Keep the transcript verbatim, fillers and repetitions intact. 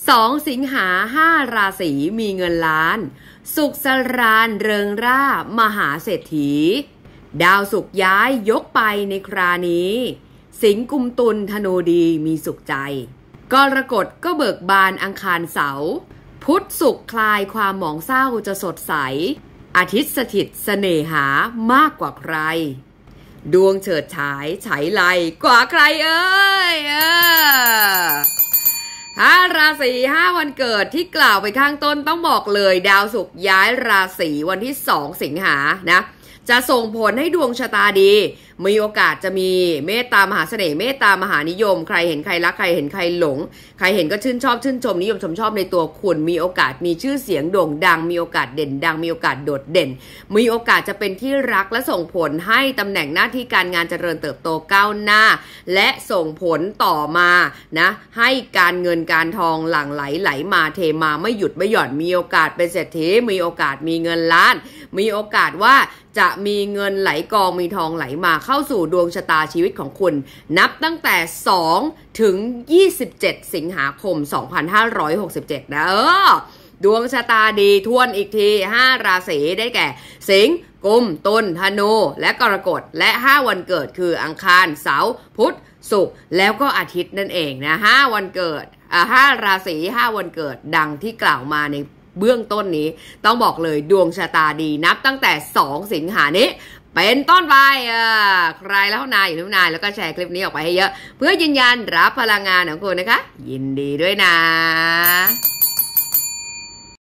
สองสิงหาห้าราศีมีเงินล้านสุขสรานเริงร่ามหาเศรษฐีดาวศุกร์ย้ายยกไปในครานี้สิงห์กุมตุลธนูดีมีสุขใจกรกฎก็เบิกบานอังคารเสาร์พุธศุกร์คลายความหมองเศร้าจะสดใสอาทิตย์สถิตเสน่หามากกว่าใครดวงเฉิดฉายฉายไลกว่าใครเอ้ยเออห้าราศีห้าวันเกิดที่กล่าวไปข้างต้นต้องบอกเลยดาวศุกร์ย้ายราศีวันที่สองสิงหานะจะส่งผลให้ดวงชะตาดีมีโอกาสจะมีเมตตามหาเสน่ห์เมตตามหานิยมใครเห็นใครรักใครเห็นใครหลงใครเห็นก็ชื่นชอบชื่นชมนิยมชมชอบในตัวคุณมีโอกาสมีชื่อเสียงโด่งดังมีโอกาสเด่นดังมีโอกาสโดดเด่นมีโอกาสจะเป็นที่รักและส่งผลให้ตำแหน่งหน้าที่การงานเจริญเติบโตก้าวหน้าและส่งผลต่อมานะให้การเงินการทองหลั่งไหลไหลมาเทมาไม่หยุดไม่หย่อนมีโอกาสเป็นเศรษฐีมีโอกาสมีเงินล้านมีโอกาสว่าจะมีเงินไหลกองมีทองไหลมาเข้าสู่ดวงชะตาชีวิตของคุณนับตั้งแต่สองถึงยี่สิบเจ็ดสิงหาคมสองพันห้าร้อยหกสิบเจ็ดนะเออดวงชะตาดีทวนอีกทีห้าราศีได้แก่สิงห์กุมตุลธนูและกรกฎและห้าวันเกิดคืออังคารเสาร์พุธศุกร์แล้วก็อาทิตย์นั่นเองนะห้าวันเกิดอ่าห้าราศีห้าวันเกิดดังที่กล่าวมาในเบื้องต้นนี้ต้องบอกเลยดวงชะตาดีนับตั้งแต่สองสิงหานี้เป็นต้นไปอ่าใครแล้วนายอยู่ทุกนายแล้วก็แชร์คลิปนี้ออกไปให้เยอะเพื่อยืนยันรับพลังงานของคุณนะคะยินดีด้วยนะ